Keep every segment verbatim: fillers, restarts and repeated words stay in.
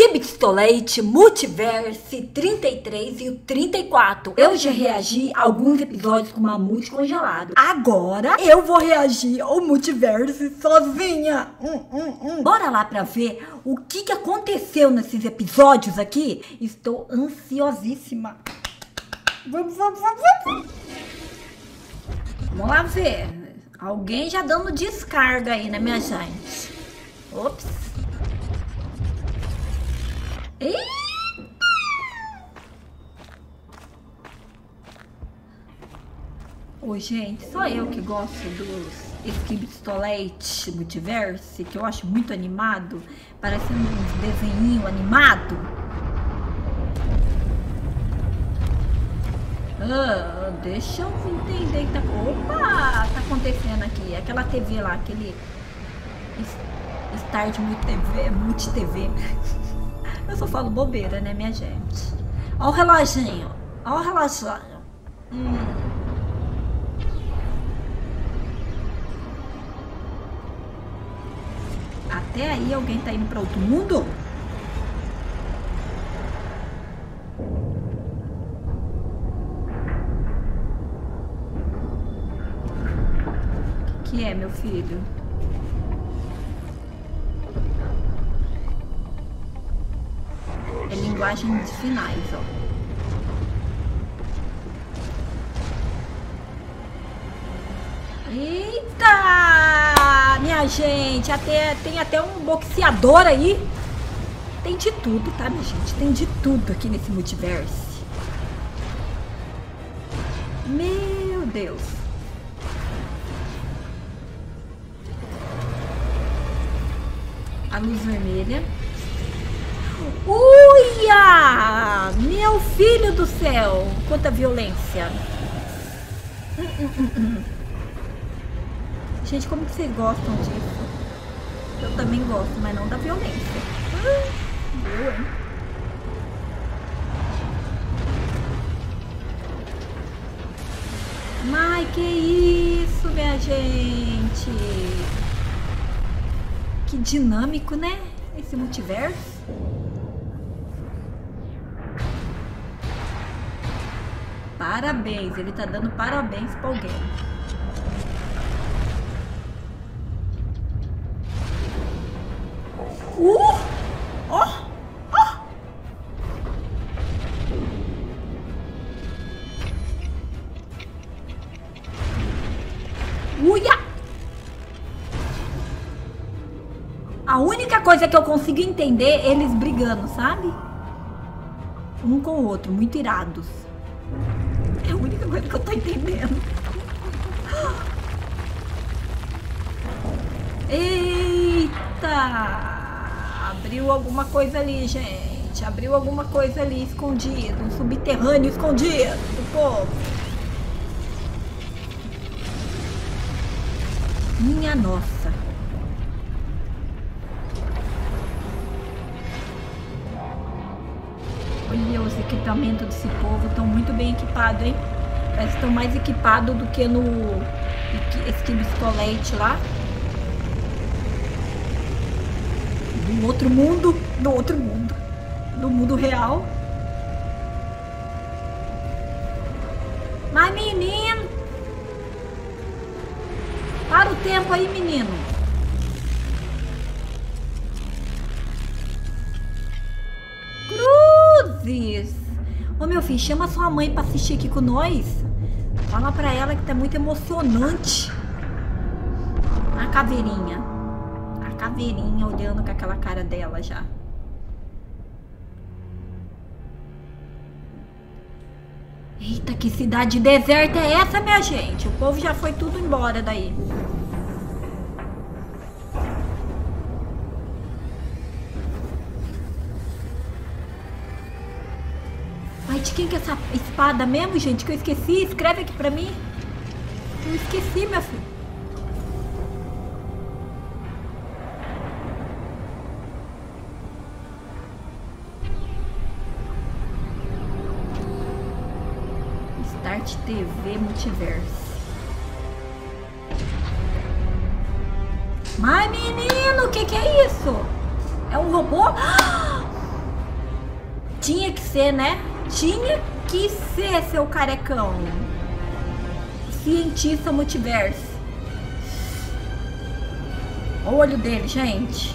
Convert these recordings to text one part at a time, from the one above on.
Skibidi Multiverse trinta e três e o trinta e quatro. Eu já reagi a alguns episódios com Mamute congelado. Agora eu vou reagir ao Multiverse sozinha. Hum, hum, hum. Bora lá pra ver o que, que aconteceu nesses episódios aqui. Estou ansiosíssima. Vamos, vamos, vamos, vamos. Vamos lá ver. Alguém já dando descarga aí, né, minha gente? Ops. Eita! Ô, gente, só eu que gosto dos Skibidi Multiverse, que eu acho muito animado, parecendo uns desenhinhos animados. Ah, deixa eu entender que tá... Opa! Tá acontecendo aqui. Aquela T V lá, aquele... Start Multi-T V, Multi-T V. Eu só falo bobeira, né, minha gente? Ó o reloginho. Ó o reloginho. Hum. Até aí alguém tá indo pra outro mundo? O que é, meu filho? É linguagem de sinais, ó. Eita! Minha gente, até, tem até um boxeador aí. Tem de tudo, tá, minha gente? Tem de tudo aqui nesse multiverso. Meu Deus. A luz vermelha. Uia! Meu filho do céu! Quanta violência! Hum, hum, hum, hum. Gente, como que vocês gostam disso? Eu também gosto, mas não da violência. Ah, boa, hein? Ai, que isso, minha gente! Que dinâmico, né? Esse multiverso. Parabéns, ele tá dando parabéns pra alguém. Uh! Ó! Ó! Uia! A única coisa que eu consigo entender é eles brigando, sabe? Um com o outro, muito irados. É a única coisa que eu tô entendendo. Eita! Abriu alguma coisa ali, gente. Abriu alguma coisa ali escondido. Um subterrâneo escondido do povo. Minha nossa. Olha, os equipamentos desse povo estão muito bem equipados, hein? Parece que estão mais equipados do que no Skibidi lá. Do outro mundo, do outro mundo, do mundo real. Mas menino, para o tempo aí, menino. Cruzes. Ô, meu filho, chama sua mãe pra assistir aqui com nós. Fala pra ela que tá muito emocionante. A caveirinha. Caveirinha olhando com aquela cara dela já. Eita, que cidade deserta é essa, minha gente? O povo já foi tudo embora daí. Ai, de quem que é essa espada mesmo, gente? Que eu esqueci? Escreve aqui pra mim. Eu esqueci, meu filho. Start T V Multiverse. Mas menino, o que que é isso? É um robô? Tinha que ser, né? Tinha que ser, seu carecão. Cientista multiverso. Olha o olho dele, gente.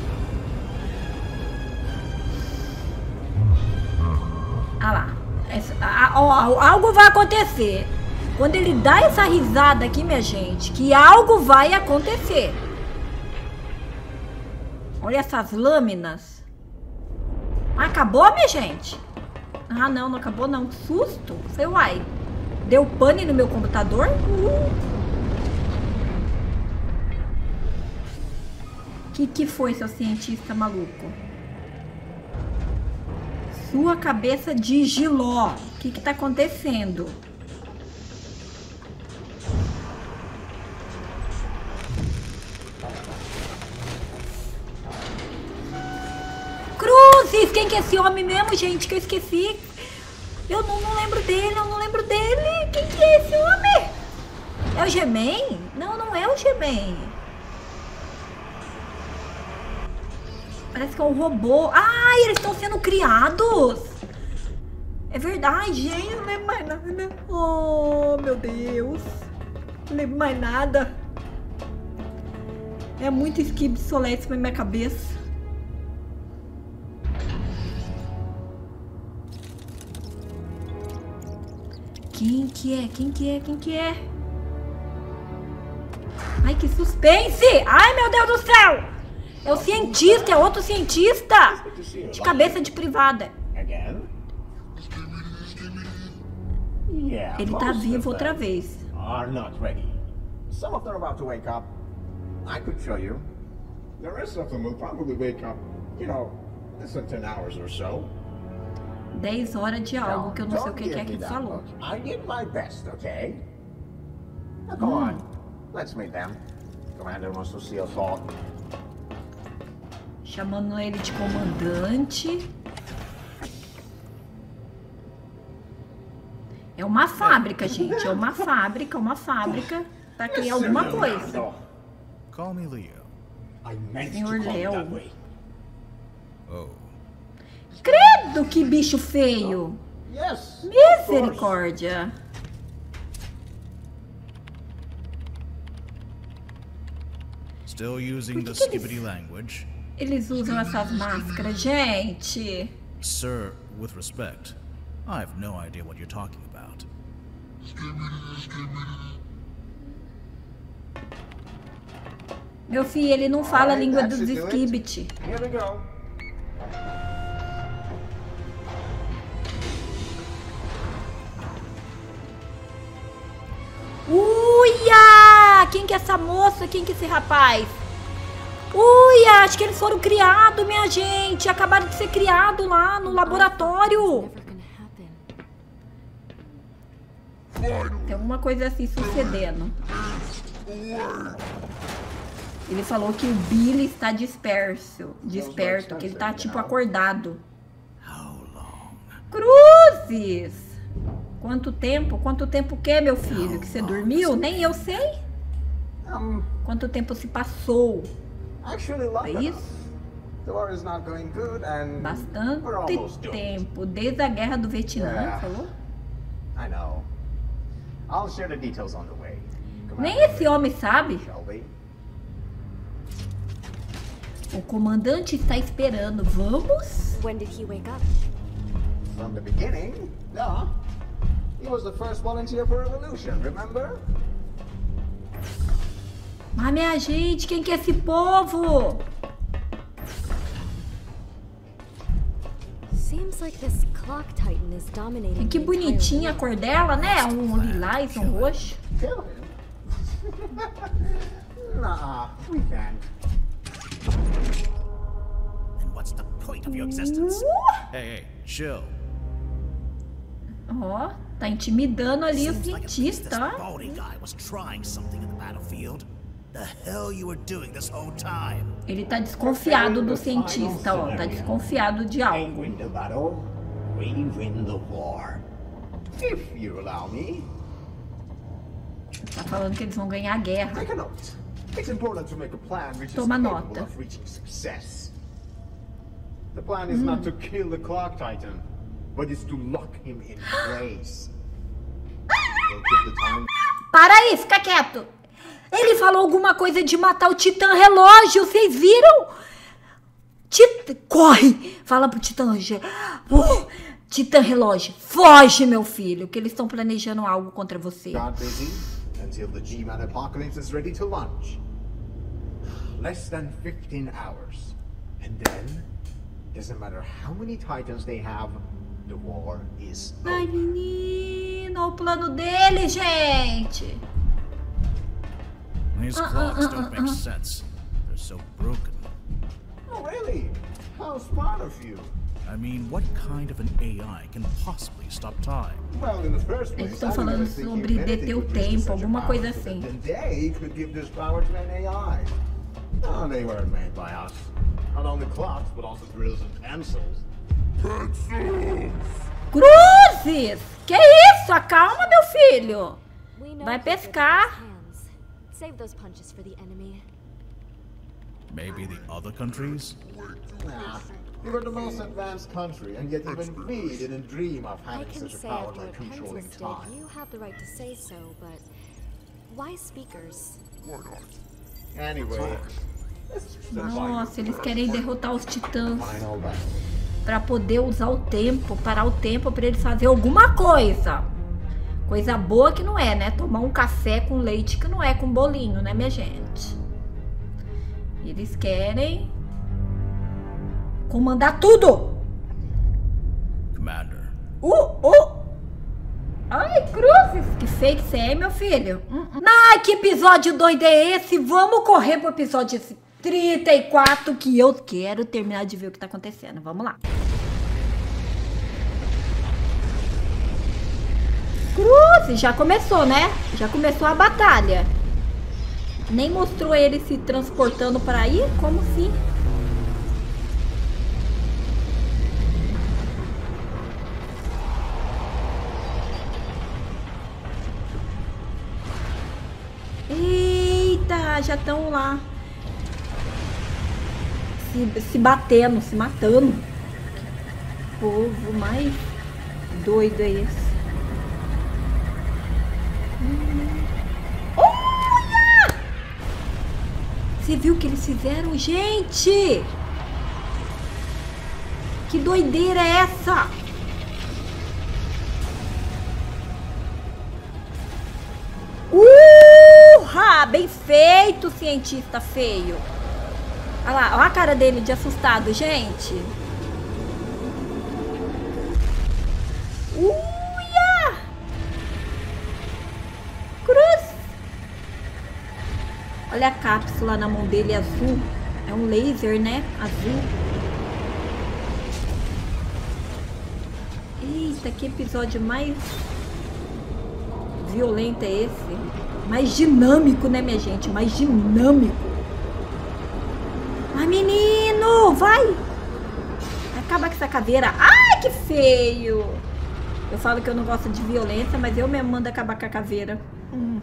Ah lá. Essa, a, ó, algo vai acontecer. Quando ele dá essa risada aqui, minha gente, que algo vai acontecer. Olha essas lâminas. Acabou, minha gente? Ah, não, não acabou não. Que susto. Sei, uai. Deu pane no meu computador? Uh. Que que foi, seu cientista maluco? Sua cabeça de giló. O que que tá acontecendo? Cruzes! Quem que é esse homem mesmo, gente? Que eu esqueci. Eu não, não lembro dele, eu não lembro dele. Quem que é esse homem? É o G-Man? Não, não é o G-Man. Parece que é um robô. Ai, eles estão sendo criados. É verdade, gente. Eu não lembro mais nada. Oh, meu Deus. Não lembro mais nada. É muito Skib Soleste na minha cabeça. Quem que é? Quem que é? Quem que é? Ai, que suspense! Ai, meu Deus do céu! É o cientista, é outro cientista! De cabeça de privada. Ele tá vivo outra vez. Are not ready. Some of them are about to wake up. I could show you. The rest of them will probably wake up, you know, less than ten hours or so. dez horas de algo que eu não sei o que é que ele falou. I did my best, okay? Now go on. Let's meet them. Commander wants to see us all. Chamando ele de comandante. É uma fábrica, gente. É uma fábrica, uma fábrica pra criar alguma coisa. Call me Leo. Senhor Léo. Oh. Credo, que bicho feio. Misericórdia. Still using the skibbity language. Eles usam essas máscaras, gente. Sir, with respect, I have no idea what you're talking about. Meu filho, ele não fala a língua dos Skibidi. Here we go. Uia! Quem que é essa moça? Quem que é esse rapaz? Uia! Acho que eles foram criados, minha gente. Acabaram de ser criados lá no laboratório. Tem alguma coisa assim sucedendo. Ele falou que o Billy está disperso. Desperto. Que ele tá tipo acordado. Cruzes! Quanto tempo? Quanto tempo o que, meu filho? Que você dormiu? Nem eu sei. Quanto tempo se passou? É isso? Bastante tempo. Desde a guerra do Vietnã, falou? Nem esse homem sabe. O comandante está esperando. Vamos? When did he wake up? From the beginning, yeah. He was the first volunteer for Revolution, remember? Mas minha gente, quem que é esse povo? Seems like this clock titan is dominating. Que bonitinha a cor dela, né? Um lilás, um roxo. Kill him? Nah, we can't. Then what's the point of your existence? Hey, hey, chill. Ó, tá intimidando ali o cientista, ó. Ele tá desconfiado do cientista, ó. Tá desconfiado de algo. Tá falando que eles vão ganhar a guerra. Toma nota. The plan is not to kill the clock titan, but it's to lock him in place. They'll give the time. Para aí, fica quieto. Ele falou alguma coisa de matar o Titã Relógio, vocês viram? Tit... Corre! Fala pro Titã Relógio. Uh, Titã Relógio, foge, meu filho, que eles estão planejando algo contra você. Got busy until the G-Man apocalypse is ready to launch. Less than fifteen hours. And then, doesn't matter how many Titans they have, the war is over. Ai, menino, olha o plano dele, gente. These Uh, uh, clocks uh, don't uh, make uh. sense. They're so broken. Oh, really? How smart of you. I mean, what kind of an A I can possibly stop time? Well, in the first place, Eles estão I falando never think sobre humanity deter o could reach tempo, such a alguma power coisa so that assim. then they could give this power to an A I. Oh, they weren't made by us. Not only clocks, but also drills and pencils. Cruzes! Que isso? Acalma, meu filho. We know Vai who did pescar. those hands. Save those punches for the enemy. Maybe the other countries? Nah, we were the most advanced country, and yet even we didn't dream of I having can such a say power after like what controlling Pencils time. did, you have the right to say so, but why speakers? Anyway, let's survive. Nossa, eles querem derrotar os titãs Final battle. pra poder usar o tempo, parar o tempo pra eles fazerem alguma coisa. Coisa boa que não é, né? Tomar um café com leite que não é com bolinho, né, minha gente? Eles querem comandar tudo. Commander. Uh, uh. Ai, cruzes, que feio que você é, meu filho. Hum, hum. Ai, que episódio doido é esse? Vamos correr pro episódio trinta e quatro, que eu quero terminar de ver o que tá acontecendo. Vamos lá. Cruzes, já começou, né? Já começou a batalha. Nem mostrou ele se transportando para aí, como se... Eita, já estão lá se, se batendo, se matando. Que povo mais doido é esse? Olha! Você viu o que eles fizeram, gente? Que doideira é essa? Uh! Bem feito, cientista feio. Olha lá, olha a cara dele de assustado, gente. Uia! Cruz! Olha a cápsula na mão dele azul. É um laser, né? Azul. Eita, que episódio mais violento é esse? Mais dinâmico, né, minha gente? Mais dinâmico. Mas, menino, vai! Vai acabar com essa caveira. Ai, que feio! Eu falo que eu não gosto de violência, mas eu mesmo mando acabar com a caveira. Hum.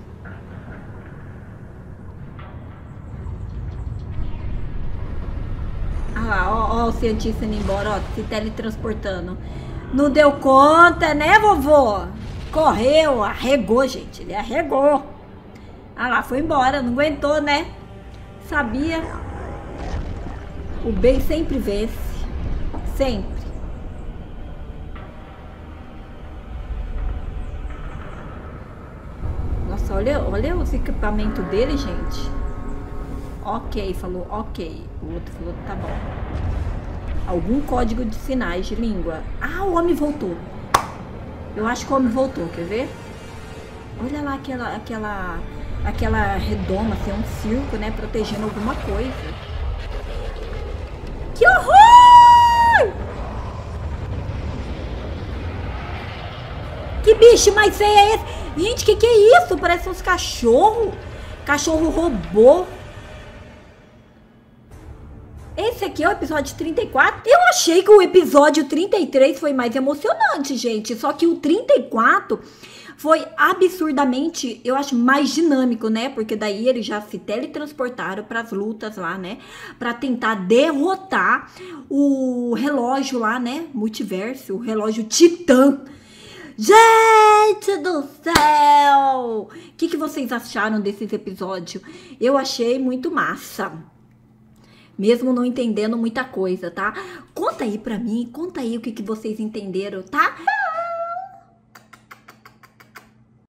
Ah, ó, ó, o cientista indo embora, ó, se teletransportando. Não deu conta, né, vovô? Correu, arregou, gente. Ele arregou. Ah lá, foi embora, não aguentou, né? Sabia. O bem sempre vence. Sempre. Nossa, olha, olha os equipamentos dele, gente. Ok, falou ok. O outro falou tá bom. Algum código de sinais de língua. Ah, o homem voltou. Eu acho que o homem voltou, quer ver? Olha lá aquela, aquela, aquela redoma, assim, é um circo, né? Protegendo alguma coisa. Que horror! Que bicho mais feio é esse? Gente, que que é isso? Parece uns cachorros. Cachorro robô. Esse aqui é o episódio trinta e quatro. Eu achei que o episódio trinta e três foi mais emocionante, gente. Só que o trinta e quatro foi absurdamente, eu acho, mais dinâmico, né? Porque daí eles já se teletransportaram para as lutas lá, né? Para tentar derrotar o relógio lá, né? Multiverso, o relógio Titã. Gente do céu! O que, que vocês acharam desses episódios? Eu achei muito massa. Mesmo não entendendo muita coisa, tá? Conta aí pra mim, conta aí o que, que vocês entenderam, tá?